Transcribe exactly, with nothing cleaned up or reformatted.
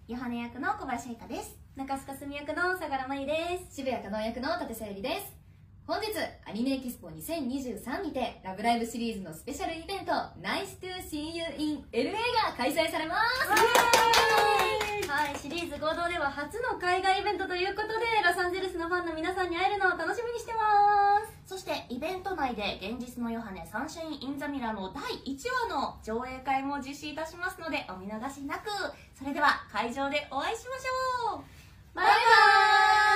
ヨハネ役の小林愛花です。 中須かすみ役の相良真由です。 渋谷かのん役の立さゆりです。本日アニメエキスポにせんにじゅうさんにてラブライブシリーズのスペシャルイベント Nice to see you in エルエー が開催されます。 はい、シリーズ合同では初の海外イベントということで、ロサンゼルスのファンの皆さんに会えるのを楽しみにしてます。 そしてイベント内で現実のヨハネサンシャイン・イン・ザ・ミラーのだいいちわの上映会も実施いたしますのでお見逃しなく。それでは会場でお会いしましょう。 バイバーイ。